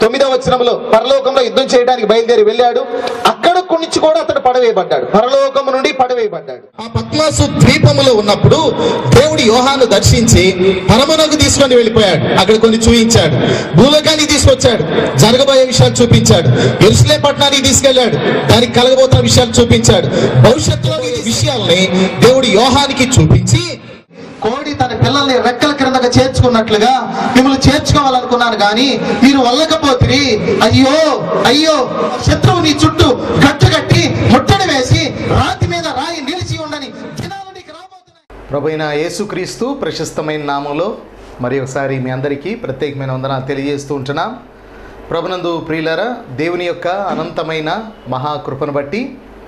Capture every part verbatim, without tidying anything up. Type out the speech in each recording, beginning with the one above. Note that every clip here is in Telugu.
తొమ్మిదవ వచనంలో పరలోకంలో యుద్ధం చేయడానికి బయలుదేరి వెళ్ళాడు. అక్కడ నుంచి కూడా అతడు పడవేయబడ్డాడు, పరలోకము నుండి పడవేయబడ్డాడు. ఆ పద్మాసు ద్వీపములో ఉన్నప్పుడు దేవుడు యోహాను దర్శించి పరమనకు తీసుకొని వెళ్ళిపోయాడు. అక్కడ కొన్ని చూపించాడు, భూలోకానికి తీసుకొచ్చాడు, జరగబోయే విషయాలు చూపించాడు, యెరూషలేము పట్టణానికి తీసుకెళ్లాడు, దానికి కలగబోతున్న విషయాలు చూపించాడు. భవిష్యత్తులో విషయాల్ని దేవుడు యోహానికి చూపించి, కోడి తన పిల్లల్ని రెక్కల క్రిందగా చేర్చుకున్నట్లుగా మిమ్మల్ని చేర్చుకోవాలనుకున్నాను కానీ మీరు వల్లకపోతే అయ్యో అయ్యో శత్రువు నీ చుట్టూ కట్టుకట్టి ముట్టడి వేసి రాతి మీద రాయి నిలిచి ఉండని దినాలు నీకు రాబోతున్నాయి. ప్రభువైన యేసుక్రీస్తు ప్రశస్తమైన నామంలో మరి ఒకసారి మీ అందరికీ ప్రత్యేకమైన వందనాలు తెలియజేస్తూ ఉంటున్నాం. ప్రభునందు ప్రియులారా, దేవుని యొక్క అనంతమైన మహాకృపను బట్టి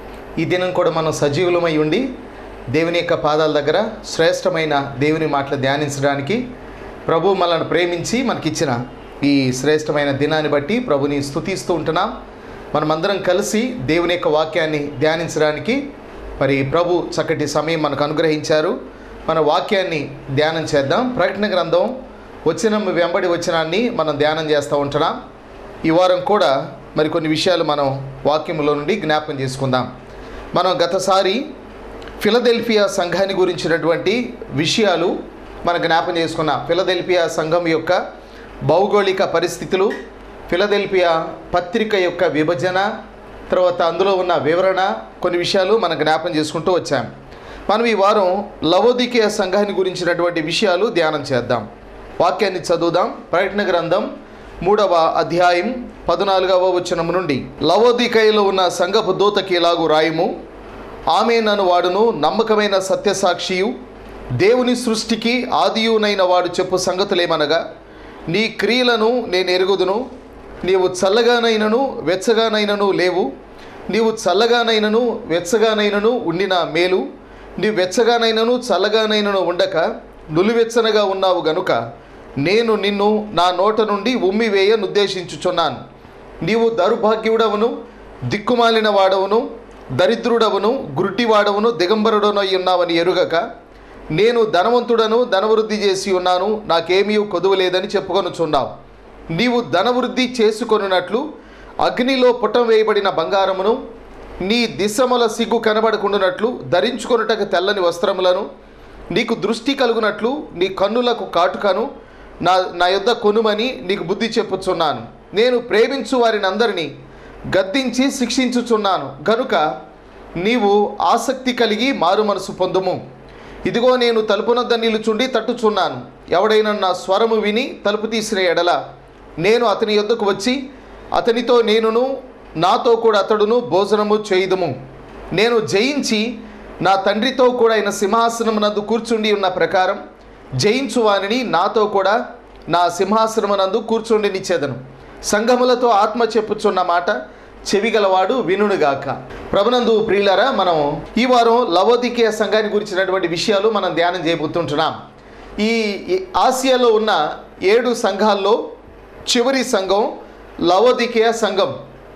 ఈ దినం కూడా మనం సజీవులమై ఉండి దేవుని యొక్క పాదాల దగ్గర శ్రేష్టమైన దేవుని మాటలు ధ్యానించడానికి ప్రభు మనల్ని ప్రేమించి మనకిచ్చిన ఈ శ్రేష్టమైన దినాన్ని బట్టి ప్రభుని స్తుతిస్తూ ఉంటున్నాం. మనమందరం కలిసి దేవుని యొక్క వాక్యాన్ని ధ్యానించడానికి మరి ప్రభు చక్కటి సమయం మనకు అనుగ్రహించారు. మన వాక్యాన్ని ధ్యానం చేద్దాం. ప్రకటన గ్రంథం వచనం వెంబడి వచనాన్ని మనం ధ్యానం చేస్తూ ఉంటున్నాం. ఈ వారం కూడా మరి కొన్ని విషయాలు మనం వాక్యంలో నుండి జ్ఞాపకం చేసుకుందాం. మనం గతసారి ఫిలదెల్ఫియా సంఘాన్ని గురించినటువంటి విషయాలు మనం జ్ఞాపకం చేసుకున్నాం. ఫిలదెల్ఫియా సంఘం యొక్క భౌగోళిక పరిస్థితులు, ఫిలదెల్ఫియా పత్రిక యొక్క విభజన, తర్వాత అందులో ఉన్న వివరణ, కొన్ని విషయాలు మనం జ్ఞాపకం చేసుకుంటూ వచ్చాం. మనం ఈ వారం లవోదికీయ సంఘాన్ని గురించినటువంటి విషయాలు ధ్యానం చేద్దాం. వాక్యాన్ని చదువుదాం. ప్రకటన గ్రంథం మూడవ అధ్యాయం పద్నాలుగవ వచనం నుండి. లవోదికయలో ఉన్న సంఘపు దూతకి ఇలాగు రాయుము, ఆమె నన్ను వాడును నమ్మకమైన సత్యసాక్షియు దేవుని సృష్టికి ఆదియునైన వాడు చెప్పు సంగతులేమనగా, నీ క్రియలను నేను ఎరుగుదును, నీవు చల్లగానైనను వెచ్చగానైనను లేవు, నీవు చల్లగానైనను వెచ్చగానైనను ఉండిన మేలు, నీవు వెచ్చగానైనను చల్లగానైనను ఉండక నులివెచ్చనగా ఉన్నావు గనుక నేను నిన్ను నా నోట నుండి ఉమ్మివేయ నుద్దేశించుచున్నాను. నీవు దౌర్భాగ్యుడవును దిక్కుమాలిన వాడవును దరిద్రుడవును గురుటివాడవును దిగంబరుడనై ఉన్నావని ఎరుగక నేను ధనవంతుడను ధనవృద్ధి చేసి ఉన్నాను, నాకేమీ కొదువు లేదని చెప్పుకొనుచున్నావు. నీవు ధనవృద్ధి చేసుకొనున్నట్లు అగ్నిలో పుటం వేయబడిన బంగారమును, నీ దిశముల సిగ్గు కనబడకుండానట్లు ధరించుకొనుటకు తెల్లని వస్త్రములను, నీకు దృష్టి కలుగునట్లు నీ కన్నులకు కాటుకను నా నా యొద్ద కొనుమని నీకు బుద్ధి చెప్పుచున్నాను. నేను ప్రేమించు వారిని అందరినీ గద్దించి శిక్షించుచున్నాను గనుక నీవు ఆసక్తి కలిగి మారు మనసు పొందుము. ఇదిగో నేను తలుపునొద్ద నిలుచుండి తట్టుచున్నాను. ఎవడైనా నా స్వరము విని తలుపు తీసిన ఎడల నేను అతని యొద్దకు వచ్చి అతనితో నేనును నాతో కూడా అతడును భోజనము చేయుదుము. నేను జయించి నా తండ్రితో కూడా ఆయన సింహాసనమునందు కూర్చుండి ఉన్న ప్రకారం జయించు వానిని నాతో కూడా నా సింహాసనమునందు కూర్చుండి నిచ్చేదను. సంఘములతో ఆత్మ చెప్పుచున్న మాట చెవిగలవాడు వినుగాక. ప్రభునందు ప్రియులారా, మనం ఈ వారం లవోదికీయ సంఘాన్ని గురించినటువంటి విషయాలు మనం ధ్యానం చేయబోతుంటున్నాం. ఈ ఆసియాలో ఉన్న ఏడు సంఘాల్లో చివరి సంఘం లవోదికీయ సంఘం.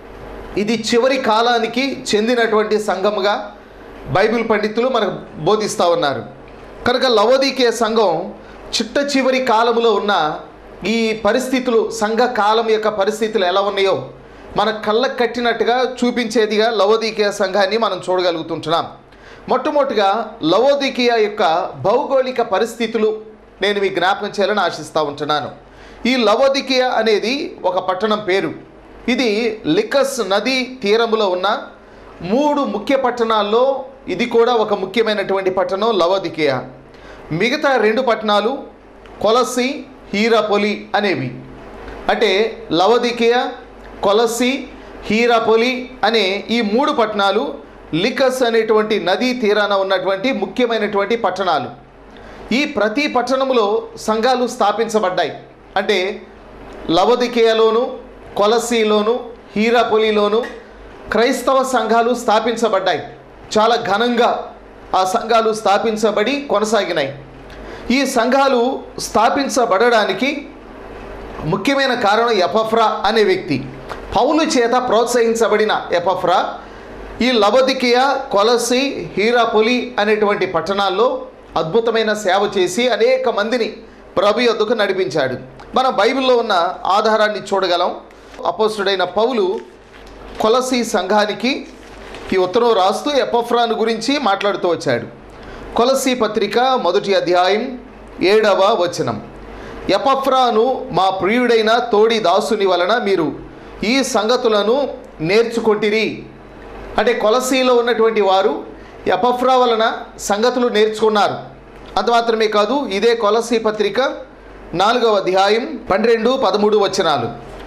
ఇది చివరి కాలానికి చెందినటువంటి సంఘముగా బైబిల్ పండితులు మనకు బోధిస్తూ ఉన్నారు. కనుక లవోదికీయ సంఘం చిట్ట చివరి కాలంలో ఉన్న ఈ పరిస్థితులు, సంఘ కాలం యొక్క పరిస్థితులు ఎలా ఉన్నాయో మన కళ్ళకు కట్టినట్టుగా చూపించేదిగా లవోదికీయ సంఘాన్ని మనం చూడగలుగుతుంటున్నాం. మొట్టమొదటిగా లవోదికీయ యొక్క భౌగోళిక పరిస్థితులు నేను మీకు జ్ఞాపకం చేయాలని ఆశిస్తూ ఉంటున్నాను. ఈ లవోదికీయ అనేది ఒక పట్టణం పేరు. ఇది లికస్ నది తీరములో ఉన్న మూడు ముఖ్య పట్టణాల్లో ఇది కూడా ఒక ముఖ్యమైనటువంటి పట్టణం లవోదికీయ. మిగతా రెండు పట్టణాలు కొలసి, హీరాపొలి అనేవి. అంటే లవోదికీయ, కొలసి, హీరాపొలి అనే ఈ మూడు పట్టణాలు లికస్ అనేటువంటి నదీ తీరాన ఉన్నటువంటి ముఖ్యమైనటువంటి పట్టణాలు. ఈ ప్రతి పట్టణంలో సంఘాలు స్థాపించబడ్డాయి. అంటే లవోదికీయలోను, కొలసిలోను, హీరాపొలిలోను క్రైస్తవ సంఘాలు స్థాపించబడ్డాయి. చాలా ఘనంగా ఆ సంఘాలు స్థాపించబడి కొనసాగినాయి. ఈ సంఘాలు స్థాపించబడడానికి ముఖ్యమైన కారణం ఎపఫ్రా అనే వ్యక్తి. పౌలు చేత ప్రోత్సహించబడిన ఎపఫ్రా ఈ లవోదికీయ, కొలసి, హీరాపొలి అనేటువంటి పట్టణాల్లో అద్భుతమైన సేవ చేసి అనేక మందిని ప్రభు యొద్దకు నడిపించాడు. మనం బైబిల్లో ఉన్న ఆధారాన్ని చూడగలం. అపోస్తుడైన పౌలు కొలసీ సంఘానికి ఈ ఉత్తరం రాస్తూ ఎపఫ్రాను గురించి మాట్లాడుతూ వచ్చాడు. కొలసీ పత్రిక మొదటి అధ్యాయం ఏడవ వచనం. ఎపఫ్రాను మా ప్రియుడైన తోడి దాసుని వలన మీరు ఈ సంగతులను నేర్చుకొంటిరి. అంటే కొలసీలో ఉన్నటువంటి వారు ఎపఫ్రా వలన సంగతులు నేర్చుకున్నారు. అంత మాత్రమే కాదు, ఇదే కొలసీ పత్రిక నాలుగవ అధ్యాయం పన్నెండు పదమూడు వచనాలు.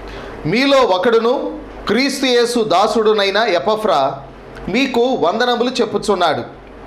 మీలో ఒకడును క్రీస్తు యేసు దాసుడునైన ఎపఫ్రా మీకు వందనములు చెప్పుచున్నాడు.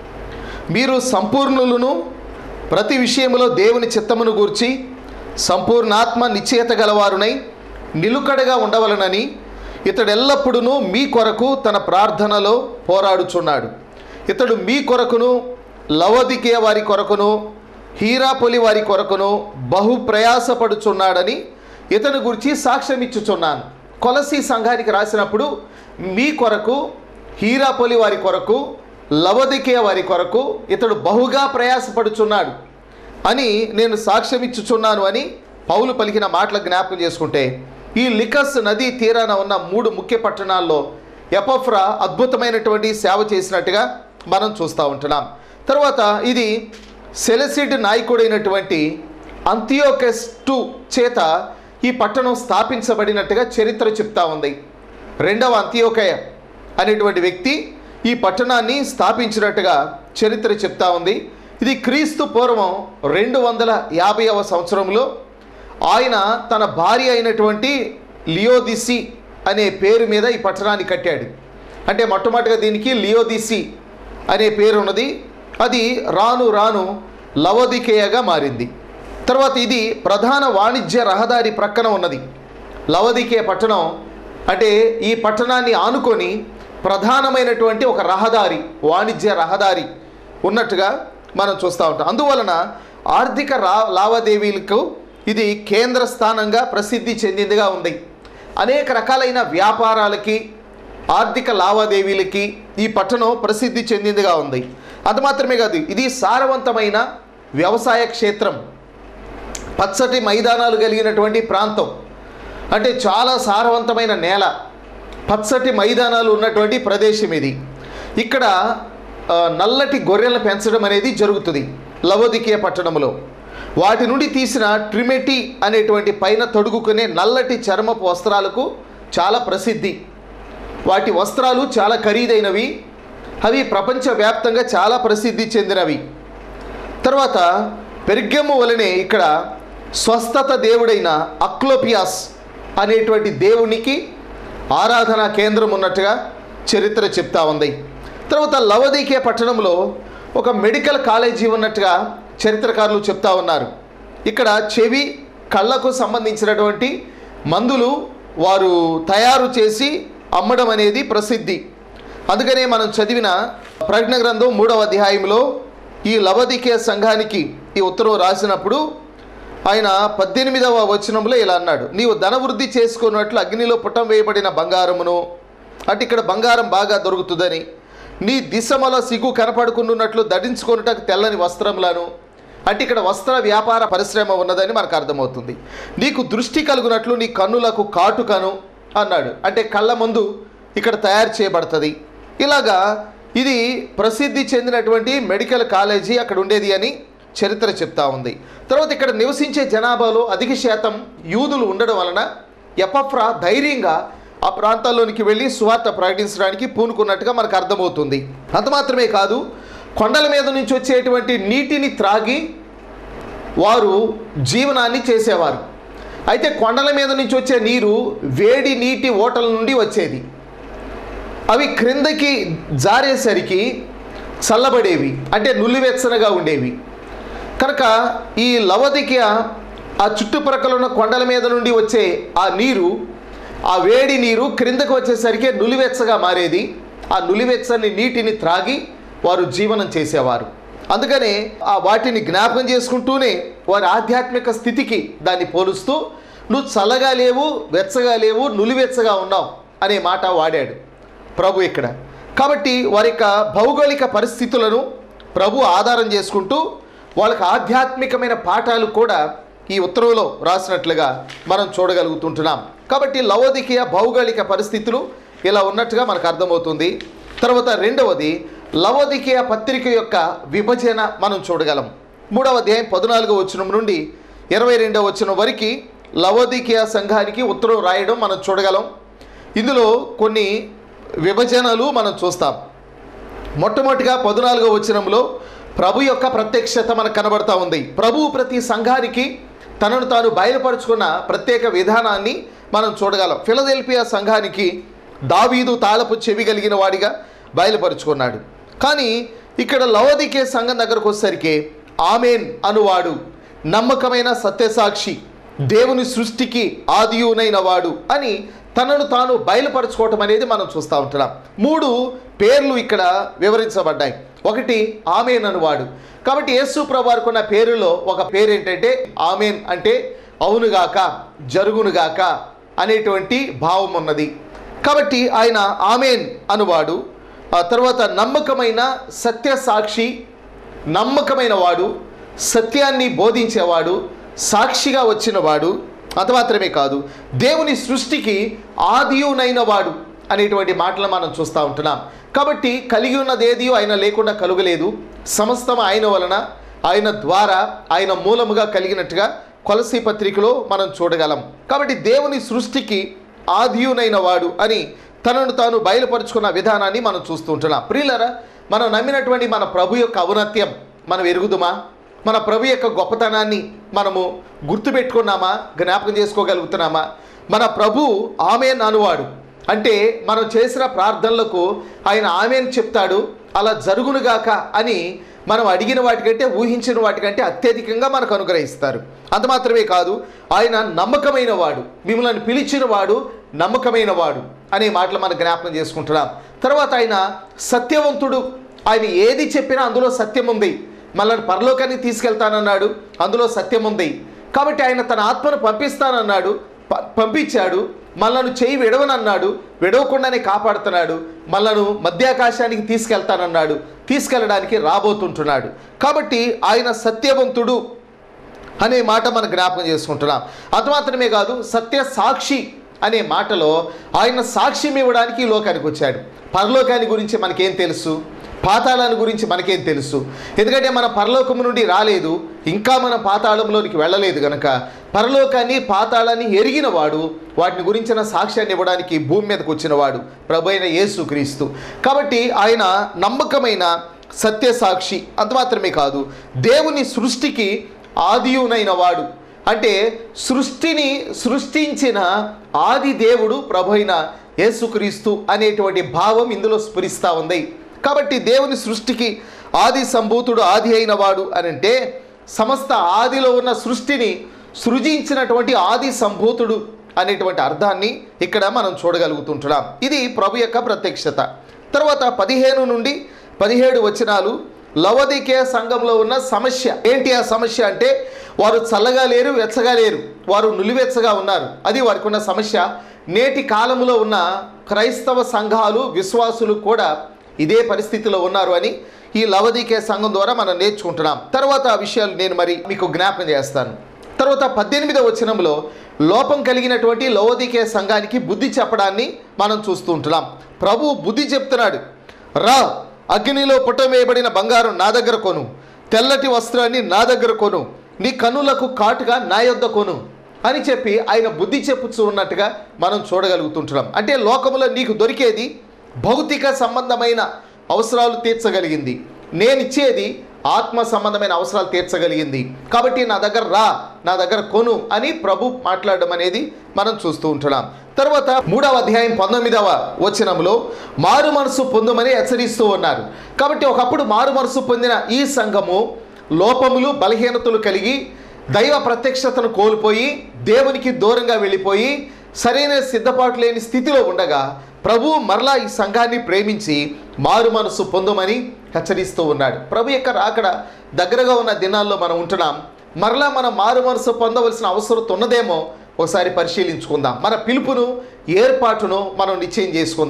మీరు సంపూర్ణులను, ప్రతి విషయములో దేవుని చిత్తమును గూర్చి సంపూర్ణాత్మ నిశ్చయత గలవారునై నిలుకడగా ఉండవలనని ఇతడు ఎల్లప్పుడూ మీ కొరకు తన ప్రార్థనలో పోరాడుచున్నాడు. ఇతడు మీ కొరకును, లవోదికేయ వారి కొరకును, హీరాపొలి వారి కొరకును బహు ప్రయాసపడుచున్నాడని ఇతని గురించి సాక్ష్యం ఇచ్చుచున్నాను. కొలసీ సంఘానికి రాసినప్పుడు మీ కొరకు, హీరాపొలి వారి కొరకు, లవోదికేయ వారి కొరకు ఇతడు బహుగా ప్రయాసపడుచున్నాడు అని నేను సాక్ష్యం ఇచ్చుచున్నాను అని పౌలు పలికిన మాటల జ్ఞాపకం చేసుకుంటే, ఈ లికస్ నదీ తీరాన ఉన్న మూడు ముఖ్య పట్టణాల్లో ఎపఫ్రా అద్భుతమైనటువంటి సేవ చేసినట్టుగా మనం చూస్తూ ఉంటున్నాం. తర్వాత ఇది సెలెసిడ్ నాయకుడైనటువంటి అంతియోకస్టు చేత ఈ పట్టణం స్థాపించబడినట్టుగా చరిత్ర చెప్తా ఉంది. రెండవ అంతియోకయ అనేటువంటి వ్యక్తి ఈ పట్టణాన్ని స్థాపించినట్టుగా చరిత్ర చెప్తా ఉంది. ఇది క్రీస్తు పూర్వం రెండు వందల యాభైవ సంవత్సరంలో ఆయన తన భార్య అయినటువంటి లియోదిసి అనే పేరు మీద ఈ పట్టణాన్ని కట్టాడు. అంటే మొట్టమొదటిగా దీనికి లియోదిసి అనే పేరు ఉన్నది. అది రాను రాను లవోదికేయగా మారింది. తర్వాత ఇది ప్రధాన వాణిజ్య రహదారి ప్రక్కన ఉన్నది. లవోదికేయ పట్టణం అంటే ఈ పట్టణాన్ని ఆనుకొని ప్రధానమైనటువంటి ఒక రహదారి, వాణిజ్య రహదారి ఉన్నట్టుగా మనం చూస్తూ ఉంటాం. అందువలన ఆర్థిక రా లావాదేవీలకు ఇది కేంద్ర స్థానంగా ప్రసిద్ధి చెందిందిగా ఉంది. అనేక రకాలైన వ్యాపారాలకి, ఆర్థిక లావాదేవీలకి ఈ పట్టణం ప్రసిద్ధి చెందిందిగా ఉంది. అది మాత్రమే కాదు, ఇది సారవంతమైన వ్యవసాయ క్షేత్రం, పచ్చటి మైదానాలు కలిగినటువంటి ప్రాంతం. అంటే చాలా సారవంతమైన నేల, పచ్చటి మైదానాలు ఉన్నటువంటి ప్రదేశం ఇది. ఇక్కడ నల్లటి గొర్రెలను పెంచడం అనేది జరుగుతుంది లవోదికేయ పట్టణంలో. వాటి నుండి తీసిన ట్రిమెటి అనేటువంటి పైన తొడుగుకునే నల్లటి చర్మపు వస్త్రాలకు చాలా ప్రసిద్ధి. వాటి వస్త్రాలు చాలా ఖరీదైనవి, అవి ప్రపంచవ్యాప్తంగా చాలా ప్రసిద్ధి చెందినవి. తర్వాత పెర్గము వలనే ఇక్కడ స్వస్థత దేవుడైన అక్లోపియాస్ అనేటువంటి దేవునికి ఆరాధనా కేంద్రం ఉన్నట్టుగా చరిత్ర చెప్తా ఉంది. తర్వాత లవోదికేయ పట్టణంలో ఒక మెడికల్ కాలేజీ ఉన్నట్టుగా చరిత్రకారులు చెప్తా ఉన్నారు. ఇక్కడ చెవి, కళ్ళకు సంబంధించినటువంటి మందులు వారు తయారు చేసి అమ్మడం అనేది ప్రసిద్ధి. అందుకనే మనం చదివిన ప్రకటన గ్రంథం మూడవ అధ్యాయంలో ఈ లవోదికేయ సంఘానికి ఈ ఉత్తరం రాసినప్పుడు ఆయన పద్దెనిమిదవ వచనంలో ఇలా అన్నాడు, నీవు ధనవృద్ధి చేసుకున్నట్లు అగ్నిలో పుటం వేయబడిన బంగారమును, అంటే ఇక్కడ బంగారం బాగా దొరుకుతుందని, నీ దిశమల సిగ్గు కనపడుకున్నట్లు ధరించుకున్నటకు తెల్లని వస్త్రములను, అంటే ఇక్కడ వస్త్ర వ్యాపార పరిశ్రమ ఉన్నదని మనకు అర్థమవుతుంది. నీకు దృష్టి కలుగునట్లు నీ కన్నులకు కాటుకను అన్నాడు, అంటే కళ్ళ ముందు ఇక్కడ తయారు చేయబడుతుంది. ఇలాగా ఇది ప్రసిద్ధి చెందినటువంటి మెడికల్ కాలేజీ అక్కడ ఉండేది అని చరిత్ర చెప్తా ఉంది. తర్వాత ఇక్కడ నివసించే జనాభాలో అధిక శాతం యూదులు ఉండడం వలన ఎపఫ్రా ధైర్యంగా ఆ ప్రాంతాల్లోనికి వెళ్ళి సువార్త ప్రకటించడానికి పూనుకున్నట్టుగా మనకు అర్థమవుతుంది. అంత మాత్రమే కాదు, కొండల మీద నుంచి వచ్చేటువంటి నీటిని త్రాగి వారు జీవనాన్ని చేసేవారు. అయితే కొండల మీద నుంచి వచ్చే నీరు వేడి నీటి ఓటల నుండి వచ్చేది. అవి క్రిందకి జారేసరికి చల్లబడేవి, అంటే నులివెచ్చనగా ఉండేవి. కనుక ఈ లవోదికేయ ఆ చుట్టుప్రక్కల ఉన్న కొండల మీద నుండి వచ్చే ఆ నీరు, ఆ వేడి నీరు క్రిందకు వచ్చేసరికి నులివెచ్చగా మారేది. ఆ నులివెచ్చని నీటిని త్రాగి వారు జీవనం చేసేవారు. అందుకనే ఆ వాటిని జ్ఞాపకం చేసుకుంటూనే వారి ఆధ్యాత్మిక స్థితికి దాన్ని పోలుస్తూ నువ్వు చల్లగా లేవు, వెచ్చగా లేవు, నులివెచ్చగా ఉన్నావు అనే మాట వాడాడు ప్రభు ఇక్కడ. కాబట్టి వారి యొక్క భౌగోళిక పరిస్థితులను ప్రభు ఆధారం చేసుకుంటూ వాళ్ళకి ఆధ్యాత్మికమైన పాఠాలు కూడా ఈ ఉత్తర్వులో రాసినట్లుగా మనం చూడగలుగుతుంటున్నాం. కాబట్టి లవోదికీయ భౌగోళిక పరిస్థితులు ఇలా ఉన్నట్టుగా మనకు అర్థమవుతుంది. తర్వాత రెండవది లవోదికీయ పత్రిక యొక్క విభజన మనం చూడగలం. మూడవ అధ్యాయం పద్నాలుగో వచనం నుండి ఇరవై రెండవ వచనం వరకు లవోదికీయ సంఘానికి ఉత్తరం రాయడం మనం చూడగలం. ఇందులో కొన్ని విభజనలు మనం చూస్తాం. మొట్టమొదటిగా పద్నాలుగో వచనంలో ప్రభు యొక్క ప్రత్యక్షత మనకు కనబడతా ఉంది. ప్రభు ప్రతి సంఘానికి తనను తాను బయలుపరుచుకున్న ప్రత్యేక విధానాన్ని మనం చూడగలం. ఫిలదెల్ఫియా సంఘానికి దావీదు తాళపు చెవి కలిగిన వాడిగా బయలుపరుచుకున్నాడు. కానీ ఇక్కడ లవోదికీయ సంఘం దగ్గరకు వచ్చేసరికి ఆమెన్ అనువాడు, నమ్మకమైన సత్యసాక్షి, దేవుని సృష్టికి ఆదియునైన వాడు అని తనను తాను బయలుపరచుకోవటం అనేది మనం చూస్తూ ఉంటున్నాం. మూడు పేర్లు ఇక్కడ వివరించబడ్డాయి. ఒకటి ఆమెన్ అనువాడు. కాబట్టి యేసు ప్రభు వారికి ఉన్న పేరులో ఒక పేరు ఏంటంటే ఆమెన్ అంటే అవునుగాక, జరుగునుగాక అనేటువంటి భావం ఉన్నది. కాబట్టి ఆయన ఆమెన్ అనువాడు. ఆ తర్వాత నమ్మకమైన సత్యసాక్షి, నమ్మకమైన వాడు, సత్యాన్ని బోధించేవాడు, సాక్షిగా వచ్చినవాడు. అంత మాత్రమే కాదు, దేవుని సృష్టికి ఆదియునైన వాడు అనేటువంటి మాటలు మనం చూస్తూ ఉంటున్నాం. కాబట్టి కలిగి ఉన్నది ఏది ఆయన లేకుండా కలుగలేదు. సమస్తం ఆయన వలన, ఆయన ద్వారా, ఆయన మూలముగా కలిగినట్టుగా కొలసీ పత్రికలో మనం చూడగలం. కాబట్టి దేవుని సృష్టికి ఆదియునైన వాడు అని తనను తాను బయలుపరుచుకున్న విధానాన్ని మనం చూస్తూ ఉంటున్నాం. ప్రియులారా, మనం నమ్మినటువంటి మన ప్రభు యొక్క ఔన్నత్యం మనం ఎరుగుదుమా? మన ప్రభు యొక్క గొప్పతనాన్ని మనము గుర్తుపెట్టుకున్నామా? జ్ఞాపకం చేసుకోగలుగుతున్నామా? మన ప్రభు ఆమెన్ అనువాడు అంటే మనం చేసిన ప్రార్థనలకు ఆయన ఆమెన్ చెప్తాడు, అలా జరుగునుగాక అని మనం అడిగిన వాటికంటే, ఊహించిన వాటికంటే అత్యధికంగా మనకు అనుగ్రహిస్తారు. అంత మాత్రమే కాదు, ఆయన నమ్మకమైన వాడు, మిమ్మల్ని పిలిచిన వాడు నమ్మకమైన వాడు అనే మాటలు మనం జ్ఞాపకం చేసుకుంటున్నాం. తర్వాత ఆయన సత్యవంతుడు, ఆయన ఏది చెప్పినా అందులో సత్యం ఉంది. మనల్ని పరలోకానికి తీసుకెళ్తానన్నాడు, అందులో సత్యం ఉంది. కాబట్టి ఆయన తన ఆత్మను పంపిస్తానన్నాడు, పంపించాడు. మనల్ని చేయి విడవనన్నాడు, విడవకుండానే కాపాడుతున్నాడు. మనల్ని మధ్యాకాశానికి తీసుకెళ్తానన్నాడు, తీసుకెళ్ళడానికి రాబోతుంటున్నాడు. కాబట్టి ఆయన సత్యవంతుడు అనే మాట మనం జ్ఞాపకం చేసుకుంటున్నాం. అది మాత్రమే కాదు, సత్య సాక్షి అనే మాటలో ఆయన సాక్ష్యం ఇవ్వడానికి ఈ లోకానికి వచ్చాడు. పరలోకాన్ని గురించి మనకేం తెలుసు? పాతాళాన్ని గురించి మనకేం తెలుసు? ఎందుకంటే మన పరలోకము నుండి రాలేదు, ఇంకా మనం పాతాళంలోనికి వెళ్ళలేదు కనుక పరలోకాన్ని పాతాళాన్ని ఎరిగిన వాడు, వాటిని గురించిన సాక్ష్యాన్ని ఇవ్వడానికి భూమి మీదకి వచ్చినవాడు ప్రభు అయిన యేసుక్రీస్తు. కాబట్టి ఆయన నమ్మకమైన సత్యసాక్షి. అంత మాత్రమే కాదు, దేవుని సృష్టికి ఆదియునైన వాడు అంటే సృష్టిని సృష్టించిన ఆది దేవుడు ప్రభు అయిన యేసుక్రీస్తు అనేటువంటి భావం ఇందులో స్ఫురిస్తూ ఉంది. కాబట్టి దేవుని సృష్టికి ఆది సంభూతుడు, ఆది అయిన వాడు అని అంటే సమస్త ఆదిలో ఉన్న సృష్టిని సృజించినటువంటి ఆది సంభూతుడు అనేటువంటి అర్థాన్ని ఇక్కడ మనం చూడగలుగుతుంటున్నాం. ఇది ప్రభు యొక్క ప్రత్యక్షత. తర్వాత పదిహేను నుండి పదిహేడు వచనాలు లవోదికీయ సంఘంలో ఉన్న సమస్య ఏంటి? ఆ సమస్య అంటే వారు చల్లగా లేరు, వెచ్చగా లేరు, వారు నులివెచ్చగా ఉన్నారు. అది వారికి ఉన్న సమస్య. నేటి కాలంలో ఉన్న క్రైస్తవ సంఘాలు, విశ్వాసులు కూడా ఇదే పరిస్థితిలో ఉన్నారు అని ఈ లవోదికీయ సంఘం ద్వారా మనం నేర్చుకుంటున్నాం. తర్వాత ఆ విషయాలు నేను మరి మీకు జ్ఞాపకం చేస్తాను. తర్వాత పద్దెనిమిదవ వచనంలో లోపం కలిగినటువంటి లవోదికీయ సంఘానికి బుద్ధి చెప్పడాన్ని మనం చూస్తూ ఉంటున్నాం. ప్రభు బుద్ధి చెప్తున్నాడు. రా, అగ్నిలో పుట్టవేయబడిన బంగారం నా దగ్గర కొను, తెల్లటి వస్త్రాన్ని నా దగ్గర కొను, నీ కన్నులకు కాటుగా నా యొద్ద కొను అని చెప్పి ఆయన బుద్ధి చెప్పుచూ ఉన్నట్టుగా మనం చూడగలుగుతుంటున్నాం. అంటే లోకములో నీకు దొరికేది భౌతిక సంబంధమైన అవసరాలు తీర్చగలిగింది, నేనిచ్చేది ఆత్మ సంబంధమైన అవసరాలు తీర్చగలిగింది. కాబట్టి నా దగ్గర రా, నా దగ్గర కొను అని ప్రభు మాట్లాడడం అనేది మనం చూస్తూ ఉంటున్నాం. తర్వాత మూడవ అధ్యాయం పంతొమ్మిదవ వచనంలో మారు మనసు పొందుమని హెచ్చరిస్తూ ఉన్నారు. కాబట్టి ఒకప్పుడు మారు మనసు పొందిన ఈ సంఘము లోపములు, బలహీనతలు కలిగి దైవ ప్రత్యక్షతను కోల్పోయి దేవునికి దూరంగా వెళ్ళిపోయి సరైన సిద్ధపాటు లేని స్థితిలో ఉండగా ప్రభు మరలా ఈ సంఘాన్ని ప్రేమించి మారు మనసు పొందుమని హెచ్చరిస్తూ ఉన్నాడు. ప్రభు యొక్క రాకడ దగ్గరగా ఉన్న దినాల్లో మనం ఉంటున్నాం. మరలా మనం మారు మనసు పొందవలసిన అవసరం ఉన్నదేమో ఒకసారి పరిశీలించుకుందాం. మన పిలుపును, ఏర్పాటును మనం నిశ్చయం చేసుకుందాం.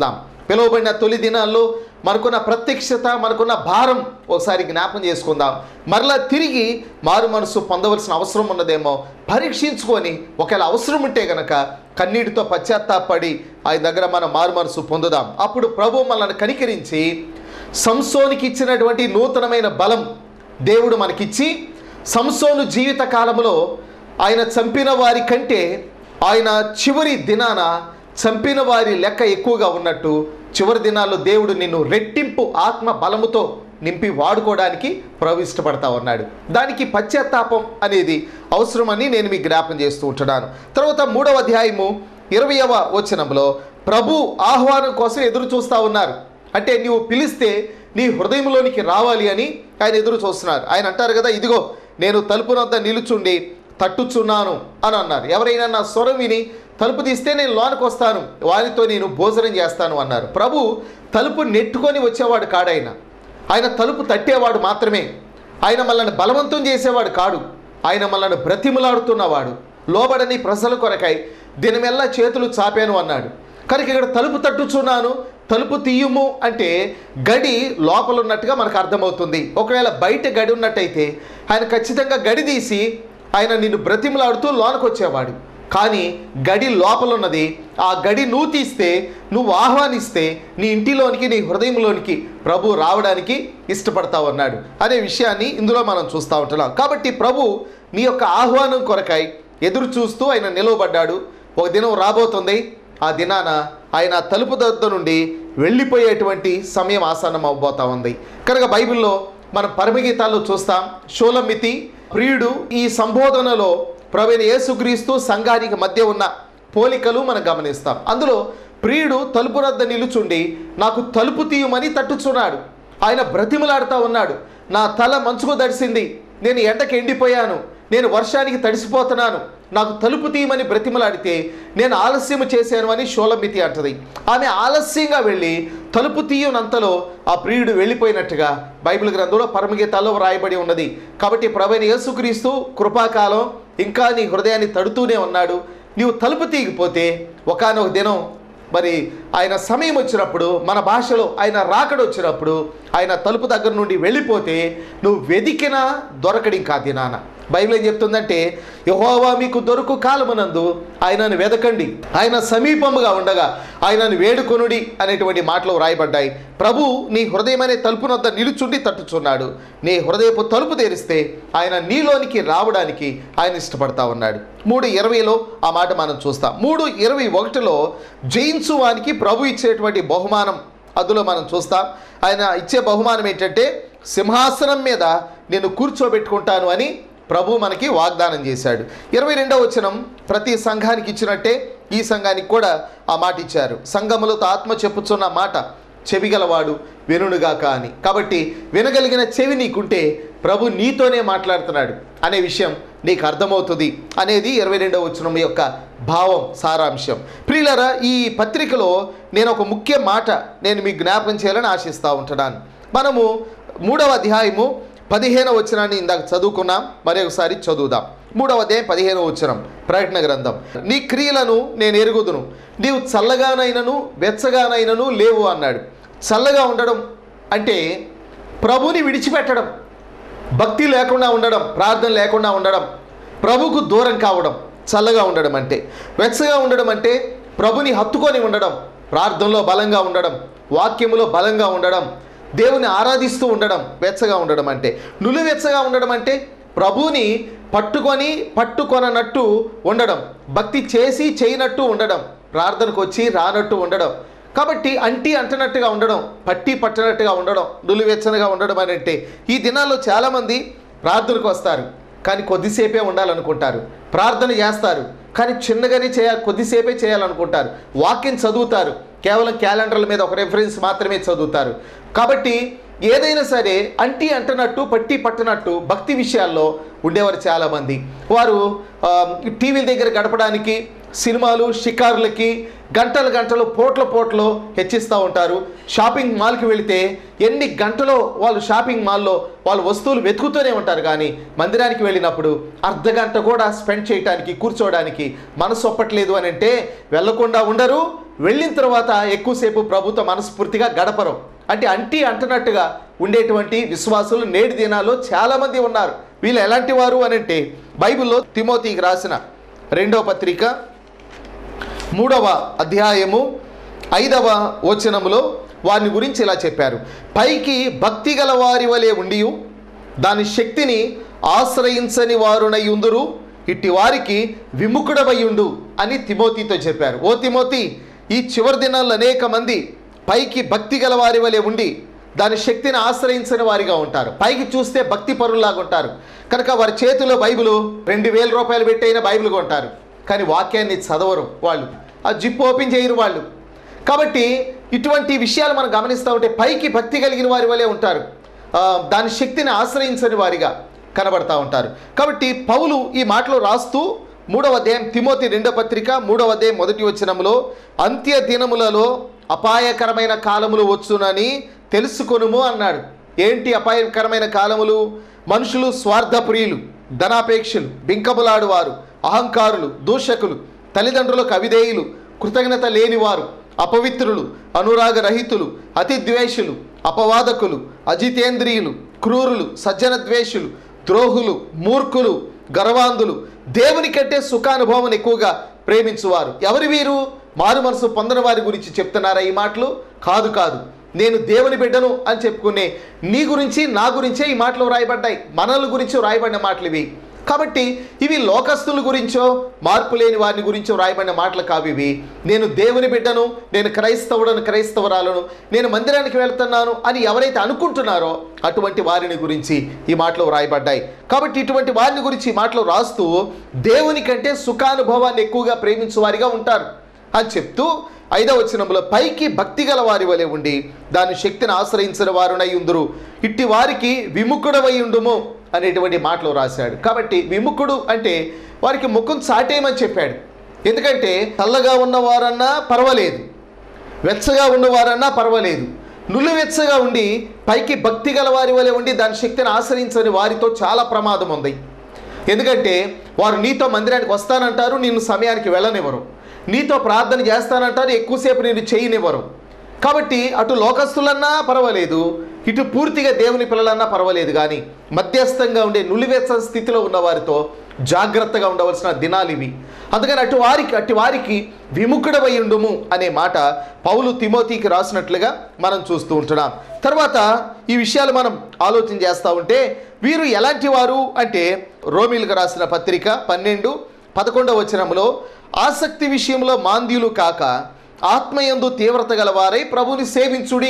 పిలువబడిన తొలి దినాల్లో మనకున్న ప్రత్యక్షత, మనకున్న భారం ఒకసారి జ్ఞాపం చేసుకుందాం. మరలా తిరిగి మారు మనసు పొందవలసిన అవసరం ఉన్నదేమో పరీక్షించుకొని, ఒకవేళ అవసరం ఉంటే గనక కన్నీటితో పశ్చాత్తాపడి ఆయన దగ్గర మనం మారు మనసు పొందుదాం. అప్పుడు ప్రభు మనల్ని కనికరించి సంసోనికి ఇచ్చినటువంటి నూతనమైన బలం దేవుడు మనకిచ్చి, సంసోను జీవిత కాలంలో ఆయన చంపిన వారి కంటే ఆయన చివరి దినాన చంపిన వారి లెక్క ఎక్కువగా ఉన్నట్టు, చివరి దినాల్లో దేవుడు నిన్ను రెట్టింపు ఆత్మ బలముతో నింపి వాడుకోవడానికి ప్రభు ఇష్టపడతా ఉన్నాడు. దానికి పశ్చాత్తాపం అనేది అవసరమని నేను మీకు జ్ఞాపం చేస్తూ ఉంటున్నాను. తర్వాత మూడవ అధ్యాయము ఇరవయవ వచనంలో ప్రభు ఆహ్వానం కోసం ఎదురు చూస్తూ ఉన్నారు. అంటే నీవు పిలిస్తే నీ హృదయంలోనికి రావాలి అని ఆయన ఎదురు చూస్తున్నారు. ఆయన అంటారు కదా, ఇదిగో నేను తలుపునంత నిలుచుండి తట్టుచున్నాను అని అన్నారు. ఎవరైనా నా స్వరం విని తలుపు తీస్తే నేను లోనికి వస్తాను, వారితో నేను భోజనం చేస్తాను అన్నారు. ప్రభు తలుపు నెట్టుకొని వచ్చేవాడు కాడాయన, ఆయన తలుపు తట్టేవాడు మాత్రమే. ఆయన మనల్ని బలవంతం చేసేవాడు కాడు. ఆయన మనల్ని బ్రతిమలాడుతున్నవాడు. లోబడని ప్రజల కొరకై దినమెల్లా చేతులు చాపాను అన్నాడు. కనుక ఇక్కడ తలుపు తట్టుచున్నాను, తలుపు తీయుము అంటే గడి లోపల ఉన్నట్టుగా మనకు అర్థమవుతుంది. ఒకవేళ బయట గడి ఉన్నట్టయితే ఆయన ఖచ్చితంగా గడి తీసి ఆయన నిన్ను బ్రతిమలాడుతూ లోనికి వచ్చేవాడు. కానీ గడి లోపల ఉన్నది. ఆ గడి నువ్వు తీస్తే, నువ్వు ఆహ్వానిస్తే నీ ఇంటిలోనికి, నీ హృదయంలోనికి ప్రభు రావడానికి ఇష్టపడతావు అన్నాడు అనే విషయాన్ని ఇందులో మనం చూస్తూ ఉంటున్నాం. కాబట్టి ప్రభు నీ యొక్క ఆహ్వానం కొరకై ఎదురు చూస్తూ ఆయన నిలవబడ్డాడు. ఒక దినం రాబోతుంది, ఆ దినాన ఆయన తలుపు దగ్గర నుండి వెళ్ళిపోయేటువంటి సమయం ఆసన్నం అవ్వబోతా ఉంది. కనుక బైబిల్లో మనం పరమగీతాల్లో చూస్తాం, షోలమితి ప్రియుడు. ఈ సంబోధనలో ప్రభువైన యేసుక్రీస్తు సంఘానికి మధ్య ఉన్న పోలికలు మనం గమనిస్తాం. అందులో ప్రియుడు తలుపు వద్ద నిలుచుండి నాకు తలుపు తీయమని తట్టుచున్నాడు. ఆయన బ్రతిమలాడుతూ ఉన్నాడు. నా తల మంచుకు దడిసింది, నేను ఎండకి ఎండిపోయాను, నేను వర్షానికి తడిసిపోతున్నాను, నాకు తలుపు తీయమని బ్రతిమలాడితే నేను ఆలస్యం చేశాను అని షోలమితి అంటది. ఆమె ఆలస్యంగా వెళ్ళి తలుపు తీయనంతలో ఆ ప్రియుడు వెళ్ళిపోయినట్టుగా బైబిల్ గ్రంథంలో పరమగీతాల్లో వ్రాయబడి ఉన్నది. కాబట్టి ప్రభువైన యేసుక్రీస్తు కృపాకాలం ఇంకా నీ హృదయాన్ని తడుతూనే ఉన్నాడు. నీవు తలుపు తీయకపోతే ఒకానొక దినం మరి ఆయన సమయం వచ్చినప్పుడు, మన భాషలో ఆయన రాకడ వచ్చినప్పుడు, ఆయన తలుపు దగ్గర నుండి వెళ్ళిపోతే నువ్వు వెదికినా దొరకడి ఇంకా దినాన. బైబిల్ ఏం చెప్తుందంటే, యెహోవా మీకు దొరుకు కాలమునందు ఆయనను వెదకండి, ఆయన సమీపముగా ఉండగా ఆయనను వేడుకొనుడి అనేటువంటి మాటలు వ్రాయబడ్డాయి. ప్రభు నీ హృదయం అనే తలుపు వద్ద నిలుచుండి తట్టుచున్నాడు. నీ హృదయపు తలుపు తెరిస్తే ఆయన నీలోనికి రావడానికి ఆయన ఇష్టపడతా ఉన్నాడు. మూడు ఇరవైలో ఆ మాట మనం చూస్తాం. మూడు ఇరవై ఒకటిలో జయించువానికి ప్రభు ఇచ్చేటువంటి బహుమానం అందులో మనం చూస్తాం. ఆయన ఇచ్చే బహుమానం ఏంటంటే, సింహాసనం మీద నేను కూర్చోబెట్టుకుంటాను అని ప్రభు మనకి వాగ్దానం చేశాడు. ఇరవై రెండవ వచనం ప్రతి సంఘానికి ఇచ్చినట్టే ఈ సంఘానికి కూడా ఆ మాట ఇచ్చారు. సంఘములతో ఆత్మ చెప్పుచున్న మాట చెవిగలవాడు వినుడుగాక అని. కాబట్టి వినగలిగిన చెవి నీకుంటే ప్రభు నీతోనే మాట్లాడుతున్నాడు అనే విషయం నీకు అర్థమవుతుంది అనేది ఇరవై రెండవ వచనం యొక్క భావం, సారాంశం. ప్రియులారా, ఈ పత్రికలో నేను ఒక ముఖ్య మాట నేను మీకు జ్ఞాపకం చేయాలని ఆశిస్తూ ఉంటున్నాను. మనము మూడవ అధ్యాయము పదిహేనవ వచనాన్ని ఇందాక చదువుకున్నాం, మరొకసారి చదువుదాం. మూడవ అధ్యాయం పదిహేనవ వచనం, ప్రకటన గ్రంథం. నీ క్రియలను నేను ఎరుగుదును, నీవు చల్లగానైనను వెచ్చగానైనను లేవు అన్నాడు. చల్లగా ఉండడం అంటే ప్రభుని విడిచిపెట్టడం, భక్తి లేకుండా ఉండడం, ప్రార్థన లేకుండా ఉండడం, ప్రభుకు దూరం కావడం చల్లగా ఉండడం అంటే. వెచ్చగా ఉండడం అంటే ప్రభుని హత్తుకొని ఉండడం, ప్రార్థనలో బలంగా ఉండడం, వాక్యములో బలంగా ఉండడం, దేవుని ఆరాధిస్తూ ఉండడం వెచ్చగా ఉండడం అంటే. నులివెచ్చగా ఉండడం అంటే ప్రభుని పట్టుకొని పట్టుకొననట్టు ఉండడం, భక్తి చేసి చేయనట్టు ఉండడం, ప్రార్థనకు వచ్చి రానట్టు ఉండడం. కాబట్టి అంటి అంటనట్టుగా ఉండడం, పట్టి పట్టనట్టుగా ఉండడం, నులివెచ్చనగా ఉండడం అని అంటే. ఈ దినాల్లో చాలామంది ప్రార్థనకు వస్తారు కానీ కొద్దిసేపే ఉండాలనుకుంటారు, ప్రార్థన చేస్తారు కానీ చిన్నగానే చేయాలి, కొద్దిసేపే చేయాలనుకుంటారు, వాక్యం చదువుతారు కేవలం క్యాలెండర్ల మీద ఒక రెఫరెన్స్ మాత్రమే చదువుతారు. కాబట్టి ఏదైనా సరే అంటి అంటనట్టు పట్టి పట్టనట్టు భక్తి విషయాల్లో ఉండేవారు చాలామంది. వారు టీవీల దగ్గర గడపడానికి, సినిమాలు షికారులకి గంటలు గంటలు పోట్ల పోట్లో హెచ్చిస్తూ ఉంటారు. షాపింగ్ మాల్కి వెళితే ఎన్ని గంటలో వాళ్ళు షాపింగ్ మాల్లో వాళ్ళు వస్తువులు వెతుకుతూనే ఉంటారు. కానీ మందిరానికి వెళ్ళినప్పుడు అర్ధ గంట కూడా స్పెండ్ చేయడానికి, కూర్చోవడానికి మనసు ఒప్పట్లేదు అని అంటే వెళ్ళకుండా ఉండరు, వెళ్ళిన తర్వాత ఎక్కువసేపు ప్రభుతో మనస్ఫూర్తిగా గడపరు. అంటే అంటి అంటనట్టుగా ఉండేటువంటి విశ్వాసులు నేటి దినాల్లో చాలామంది ఉన్నారు. వీళ్ళు ఎలాంటి వారు అని అంటే బైబిల్లో తిమోతికి రాసిన రెండవ పత్రిక మూడవ అధ్యాయము ఐదవ వచనములో వారిని గురించి ఇలా చెప్పారు. పైకి భక్తి గల వారి వలె ఉండి దాని శక్తిని ఆశ్రయించని వారునై ఉందురు, ఇట్టి వారికి విముఖుడవయ్యుండు అని తిమోతితో చెప్పారు. ఓ తిమోతి, ఈ చివరి దినాల్లో అనేక మంది పైకి భక్తి గల వారి వలె ఉండి దాని శక్తిని ఆశ్రయించని వారిగా ఉంటారు. పైకి చూస్తే భక్తి పరుల్లాగా ఉంటారు కనుక వారి చేతిలో బైబిల్ రెండు వేల రూపాయలు పెట్టైనా బైబిల్ కొంటారు, కానీ వాక్యాన్ని చదవరు వాళ్ళు, ఆ జిప్ ఓపెన్ చేయరు వాళ్ళు. కాబట్టి ఇటువంటి విషయాలు మనం గమనిస్తూ ఉంటే పైకి భక్తి కలిగిన వారి వలె ఉంటారు, దాని శక్తిని ఆశ్రయించని వారిగా కనబడతా ఉంటారు. కాబట్టి పౌలు ఈ మాటలు రాస్తూ మూడవ అధ్యాయం తిమోతి రెండవ పత్రిక మూడవ అధ్యాయం మొదటి వచనములో అంత్య దినములలో అపాయకరమైన కాలములు వచ్చునని తెలుసుకొనుము అన్నాడు. ఏంటి అపాయకరమైన కాలములు? మనుషులు స్వార్థప్రియులు, ధనాపేక్షలు, బింకములాడువారు, అహంకారులు, దూషకులు, తల్లిదండ్రులకు అవిధేయులు, కృతజ్ఞత లేనివారు, అపవిత్రులు, అనురాగరహితులు, అతిద్వేషులు, అపవాదకులు, అజితేంద్రియులు, క్రూరులు, సజ్జన ద్వేషులు, ద్రోహులు, మూర్ఖులు, గర్వాంధులు, దేవుని కంటే సుఖానుభవం ఎక్కువగా ప్రేమించువారు. ఎవరి వీరు? మారు మనసు పొందని వారి గురించి చెప్తున్నారా ఈ మాటలు? కాదు కాదు నేను దేవుని బిడ్డను అని చెప్పుకునే నీ గురించి నా గురించే ఈ మాటలు వ్రాయబడ్డాయి, మనల గురించి వ్రాయబడిన మాటలు ఇవి. కాబట్టి ఇవి లోకస్తుల గురించో మార్పు లేని వారిని గురించో వ్రాయబడిన మాటలు కావు ఇవి. నేను దేవుని బిడ్డను, నేను క్రైస్తవుడను, క్రైస్తవరాలను, నేను మందిరానికి వెళ్తున్నాను అని ఎవరైతే అనుకుంటున్నారో అటువంటి వారిని గురించి ఈ మాటలు వ్రాయబడ్డాయి. కాబట్టి ఇటువంటి వారిని గురించి ఈ మాటలు రాస్తూ దేవుని కంటే సుఖానుభవాన్ని ఎక్కువగా ప్రేమించే వారిగా ఉంటారు అని చెప్తూ ఐదవ వచనంలో పైకి భక్తి గల వారి వలె ఉండి దాని శక్తిని ఆశ్రయించిన వారునై ఉందురు, ఇట్టి వారికి విముఖుడవై ఉండుము అనేటువంటి మాటలు రాశాడు. కాబట్టి విముఖుడు అంటే వారికి ముఖం చాటేయమని చెప్పాడు. ఎందుకంటే చల్లగా ఉన్నవారన్నా పర్వాలేదు, వెచ్చగా ఉన్నవారన్నా పర్వాలేదు, నులివెచ్చగా ఉండి పైకి భక్తి గల వారి వలె ఉండి దాని శక్తిని ఆశ్రయించని వారితో చాలా ప్రమాదం ఉంది. ఎందుకంటే వారు నీతో మందిరానికి వస్తానంటారు, నిన్ను సమయానికి వెళ్ళనివ్వరు, నీతో ప్రార్థన చేస్తానంటారు, ఎక్కువసేపు నేను చేయనివ్వరు. కాబట్టి అటు లోకస్తులన్నా పర్వాలేదు, ఇటు పూర్తిగా దేవుని పిల్లలన్నా పర్వాలేదు, కానీ మధ్యస్థంగా ఉండే నులివెచ్చ స్థితిలో ఉన్న వారితో జాగ్రత్తగా ఉండవలసిన దినాలు ఇవి. అందుకని అటు వారికి అటు వారికి విముఖుడవై ఉండుము అనే మాట పౌలు తిమోతికి రాసినట్లుగా మనం చూస్తూ ఉంటున్నాం. తర్వాత ఈ విషయాలు మనం ఆలోచన చేస్తూ ఉంటే వీరు ఎలాంటి వారు అంటే రోమీలకు రాసిన పత్రిక పన్నెండు పదకొండవ వచనంలో ఆసక్తి విషయంలో మాంద్యులు కాక ఆత్మయందు తీవ్రత గలవారై ప్రభుని సేవించుడి.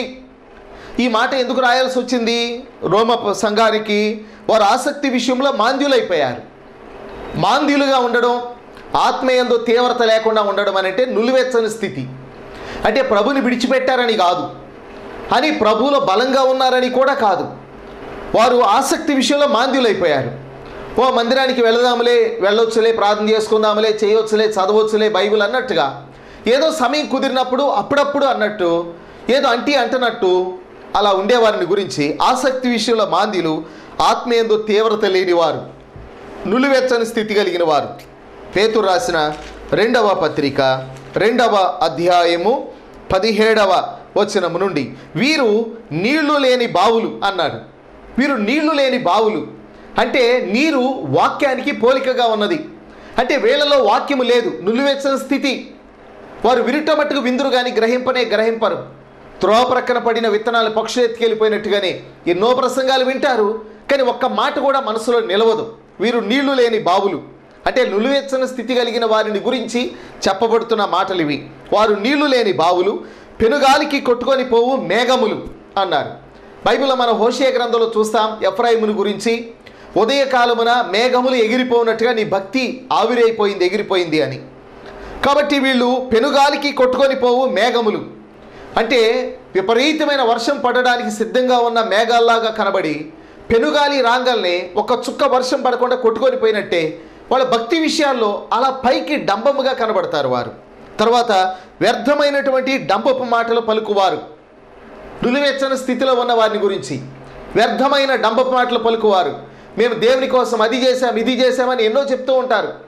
ఈ మాట ఎందుకు రాయాల్సి వచ్చింది? రోమ సంఘానికి వారు ఆసక్తి విషయంలో మాంద్యులైపోయారు. మాంద్యులుగా ఉండడం, ఆత్మయందు తీవ్రత లేకుండా ఉండడం అంటే నులివెచ్చని స్థితి. అంటే ప్రభుని విడిచిపెట్టారని కాదు, అని ప్రభువులో బలంగా ఉన్నారని కూడా కాదు. వారు ఆసక్తి విషయంలో మాంద్యులైపోయారు. ఓ మందిరానికి వెళదాములే, వెళ్ళొచ్చులే, ప్రార్థన చేసుకుందాములే, చేయవచ్చులే, చదవచ్చులే బైబిల్ అన్నట్టుగా, ఏదో సమయం కుదిరినప్పుడు అప్పుడప్పుడు అన్నట్టు, ఏదో అంటి అంటనట్టు అలా ఉండేవారిని గురించి ఆసక్తి విషయంలో మాంద్యులు, ఆత్మయందు తీవ్రత లేనివారు, నులివెచ్చని స్థితి కలిగిన వారు. పేతురు రాసిన రెండవ పత్రిక రెండవ అధ్యాయము పదిహేడవ వచనము నుండి వీరు నీళ్లు లేని బావులు అన్నాడు. వీరు నీళ్లు లేని బావులు అంటే నీరు వాక్యానికి పోలికగా ఉన్నది. అంటే వీళ్ళలో వాక్యము లేదు, నులివెచ్చని స్థితి. వారు విరుట మట్టుకు విందురు కానీ గ్రహింపనే గ్రహింపరు. త్రోవ ప్రక్కన పడిన విత్తనాలు పక్షులు ఎత్తుకెళ్ళిపోయినట్టుగానే ఎన్నో ప్రసంగాలు వింటారు, కానీ ఒక్క మాట కూడా మనసులో నిలవదు. వీరు నీళ్లు లేని బావులు అంటే నులివెచ్చని స్థితి కలిగిన వారిని గురించి చెప్పబడుతున్న మాటలు ఇవి. వారు నీళ్లు లేని బావులు, పెనుగాలికి కొట్టుకొని పోవు మేఘములు అన్నారు. బైబిల్లో మనం హోషేయ గ్రంథంలో చూస్తాం ఎఫ్రాయిమును గురించి, ఉదయకాలమున మేఘములు ఎగిరిపోయినట్టుగా నీ భక్తి ఆవిరైపోయింది, ఎగిరిపోయింది అని. కాబట్టి వీళ్ళు పెనుగాలికి కొట్టుకొని పోవు మేఘములు అంటే విపరీతమైన వర్షం పడడానికి సిద్ధంగా ఉన్న మేఘాల్లాగా కనబడి పెనుగాలి రాంగల్ని ఒక చుక్క వర్షం పడకుండా కొట్టుకొని పోయినట్టే వాళ్ళ భక్తి విషయాల్లో అలా పైకి డంబముగా కనబడతారు వారు. తర్వాత వ్యర్థమైనటువంటి డంబపు మాటలు పలుకువారు, నులివెచ్చని స్థితిలో ఉన్న వారిని గురించి వ్యర్థమైన డంబపు మాటలు పలుకువారు. మేము దేవుని కోసం అది చేశాం ఇది చేశామని ఎన్నో చెప్తూ ఉంటారు.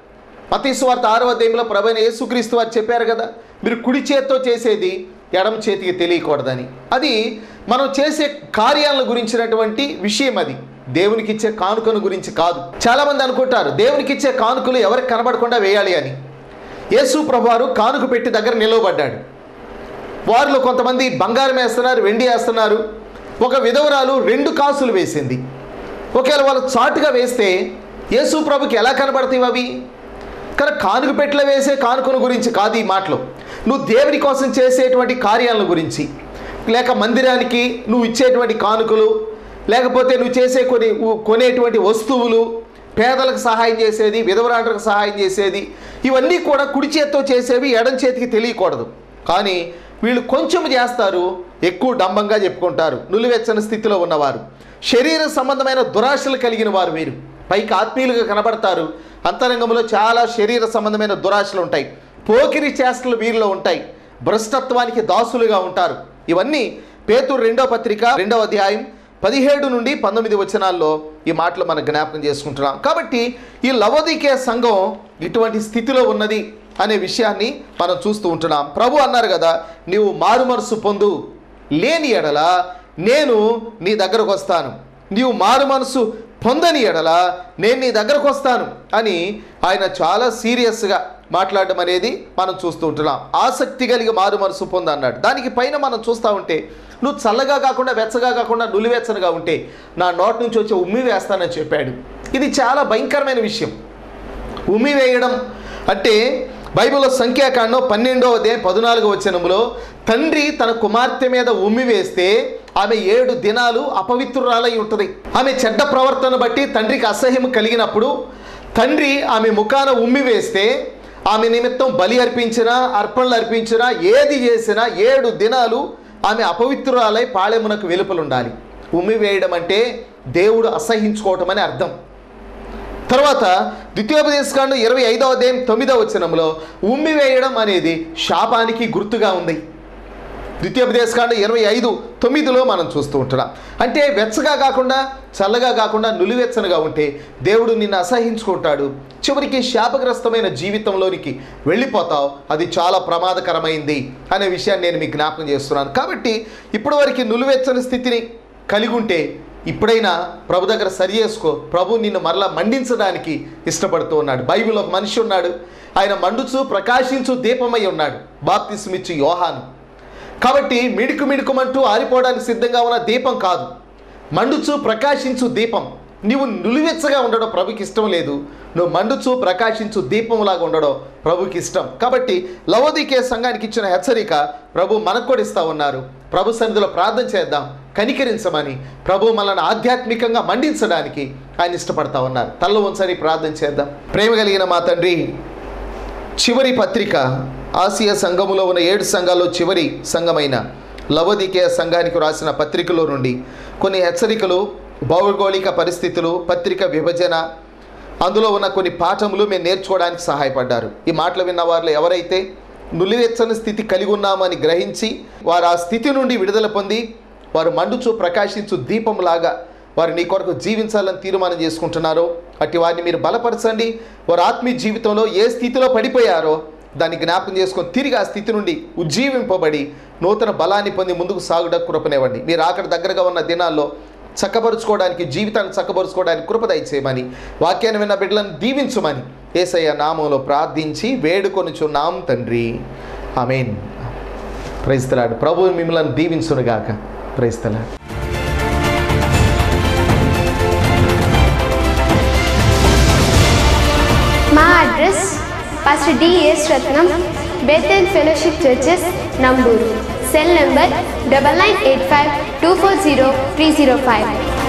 మత్తయి సువార్త ఆరవ అధ్యాయంలో ప్రభువైన యేసుక్రీస్తు వారు చెప్పారు కదా, మీరు కుడి చేత్తో చేసేది ఎడమ చేతికి తెలియకూడదని. అది మనం చేసే కార్యాల గురించినటువంటి విషయం. అది దేవునికి ఇచ్చే కానుకను గురించి కాదు. చాలామంది అనుకుంటారు దేవునికి ఇచ్చే కానుకలు ఎవరికి కనబడకుండా వేయాలి అని. యేసు ప్రభువారు కానుక పెట్టి దగ్గర నిలవబడ్డాడు. వారిలో కొంతమంది బంగారం వేస్తున్నారు, వెండి వేస్తున్నారు. ఒక విధవరాలు రెండు కాసులు వేసింది. ఒకవేళ వాళ్ళు చాటుగా వేస్తే యేసు ప్రభుకి ఎలా కనబడతాయి అవి? కానీ కానుక పెట్టిలో వేసే కానుకను గురించి కాదు ఈ మాటలు. నువ్వు దేవుని కోసం చేసేటువంటి కార్యాల గురించి, లేక మందిరానికి నువ్వు ఇచ్చేటువంటి కానుకలు, లేకపోతే నువ్వు చేసే కొన్ని కొనేటువంటి వస్తువులు, పేదలకు సహాయం చేసేది, విధవరాండ్రకు సహాయం చేసేది, ఇవన్నీ కూడా కుడి చేత్తో చేసేవి ఎడం చేతికి తెలియకూడదు. కానీ వీళ్ళు కొంచెం చేస్తారు, ఎక్కువ డంబంగా చెప్పుకుంటారు. నులివెచ్చని స్థితిలో ఉన్నవారు, శరీర సంబంధమైన దురాశలు కలిగిన వారు వీరు. పైకి ఆత్మీయులుగా కనబడతారు, అంతరంగంలో చాలా శరీర సంబంధమైన దురాశలు ఉంటాయి. పోకిరి చేష్టలు వీరిలో ఉంటాయి. భ్రష్టత్వానికి దాసులుగా ఉంటారు. ఇవన్నీ పేతురు రెండో పత్రిక రెండవ అధ్యాయం పదిహేడు నుండి పంతొమ్మిది వచనాల్లో ఈ మాటలు మనం జ్ఞాపకం చేసుకుంటున్నాం. కాబట్టి ఈ లవోదికే సంఘం ఇటువంటి స్థితిలో ఉన్నది అనే విషయాన్ని మనం చూస్తూ ఉంటున్నాం. ప్రభు అన్నారు కదా, నీవు మారు మనసు పొందు, లేని ఎడల నేను నీ దగ్గరకు వస్తాను. నీవు మారు మనసు పొందని ఎడల నేను నీ దగ్గరకు వస్తాను అని ఆయన చాలా సీరియస్గా మాట్లాడడం అనేది మనం చూస్తూ ఉంటున్నాం. ఆసక్తి కలిగి మారు మనసు పొంద అన్నాడు. దానికి పైన మనం చూస్తూ ఉంటే, నువ్వు చల్లగా కాకుండా వెచ్చగా కాకుండా నులివెచ్చనగా ఉంటే నా నోటి నుంచి వచ్చి ఉమ్మి వేస్తానని చెప్పాడు. ఇది చాలా భయంకరమైన విషయం. ఉమ్మి వేయడం అంటే బైబిల్లో సంఖ్యాకాండం పన్నెండవ అధ్యాయం పద్నాలుగో వచనంలో తండ్రి తన కుమార్తె మీద ఉమ్మి వేస్తే ఆమె ఏడు దినాలు అపవిత్రురాలై ఉంటుంది. ఆమె చెడ్డ ప్రవర్తన బట్టి తండ్రికి అసహ్యం కలిగినప్పుడు తండ్రి ఆమె ముఖాన ఉమ్మి వేస్తే ఆమె నిమిత్తం బలి అర్పించినా, అర్పణలు అర్పించినా, ఏది చేసినా ఏడు దినాలు ఆమె అపవిత్రురాలై పాళెమునకు వెలుపలు ఉండాలి. ఉమ్మి వేయడం అంటే దేవుడు అసహించుకోవటం అని అర్థం. తర్వాత ద్వితీయోపదేశకాండం ఇరవై ఐదవ అధ్యాయం తొమ్మిదవ వచనంలో ఉమ్మి వేయడం అనేది శాపానికి గుర్తుగా ఉంది. ద్వితీయోపదేశకాండం ఇరవై ఐదు తొమ్మిదిలో మనం చూస్తూ ఉంటున్నాం. అంటే వెచ్చగా కాకుండా చల్లగా కాకుండా నులివెచ్చనగా ఉంటే దేవుడు నిన్ను అసహించుకుంటాడు. చివరికి శాపగ్రస్తమైన జీవితంలోనికి వెళ్ళిపోతావు. అది చాలా ప్రమాదకరమైంది అనే విషయాన్ని నేను మీకు జ్ఞాపకం చేస్తున్నాను. కాబట్టి ఇప్పటివరకు నులివెచ్చని స్థితిని కలిగి ఉంటే ఇప్పుడైనా ప్రభు దగ్గర సరి చేసుకో. ప్రభు నిన్ను మరలా మండించడానికి ఇష్టపడుతూ ఉన్నాడు. బైబిల్ ఒక మనిషి ఉన్నాడు, ఆయన మండుచు ప్రకాశించు దీపమై ఉన్నాడు, బాప్తిస్మిచ్చు యోహాను. కాబట్టి మిడుకు మిడుకుమంటూ ఆరిపోవడానికి సిద్ధంగా ఉన్న దీపం కాదు, మండుచు ప్రకాశించు దీపం. నీవు నులివెచ్చగా ఉండడం ప్రభుకి ఇష్టం లేదు, నువ్వు మండుచు ప్రకాశించు దీపంలాగా ఉండడం ప్రభుకి ఇష్టం. కాబట్టి లవోదికే సంఘానికి ఇచ్చిన హెచ్చరిక ప్రభు మనకు కూడా ఇస్తూ ఉన్నారు. ప్రభు సన్నిధిలో ప్రార్థన చేద్దాం, కనికరించమని. ప్రభు మనల్ని ఆధ్యాత్మికంగా మండించడానికి ఆయన ఇష్టపడతా ఉన్నారు. తల్ల ఉంచని ప్రార్థన చేద్దాం. ప్రేమ కలిగిన మా తండ్రి, చివరి పత్రిక ఆసియా సంఘములో ఉన్న ఏడు సంఘాల్లో చివరి సంఘమైన లవోదికే సంఘానికి రాసిన పత్రికలో నుండి కొన్ని హెచ్చరికలు, భౌగోళిక పరిస్థితులు, పత్రిక విభజన, అందులో ఉన్న కొన్ని పాఠములు మేము నేర్చుకోవడానికి సహాయపడ్డారు. ఈ మాటలు విన్న వారిలో ఎవరైతే నులివెచ్చని స్థితి కలిగి ఉన్నామని గ్రహించి వారు ఆ స్థితి నుండి విడుదల పొంది వారు మండుచు ప్రకాశించు దీపంలాగా వారు నీ కొరకు జీవించాలని తీర్మానం చేసుకుంటున్నారో అట్టి వారిని మీరు బలపరచండి. వారు ఆత్మీయ జీవితంలో ఏ స్థితిలో పడిపోయారో దాన్ని జ్ఞాపకం చేసుకొని తిరిగి ఆ స్థితి నుండి ఉజ్జీవింపబడి నూతన బలాన్ని పొంది ముందుకు సాగుటకు కృపనివ్వండి. మీరు అక్కడ దగ్గరగా ఉన్న దినాల్లో చక్కపరుచుకోవడానికి, జీవితాన్ని చక్కపరుచుకోవడానికి కృప దయచేయమని, వాక్యాన్ని విన్న బిడ్డలను దీవించమని యేసయ్య నామంలో ప్రార్థించి వేడుకొనుచున్నాం తండ్రి, ఆమేన్. Praise the lord. ప్రభువు మిమ్మల్ని దీవించునుగాక. Praise the lord. మా address pastor D S Ratnam, Bethel fellowship churches, Namburu. Cell number double nine eight five two four zero three zero five.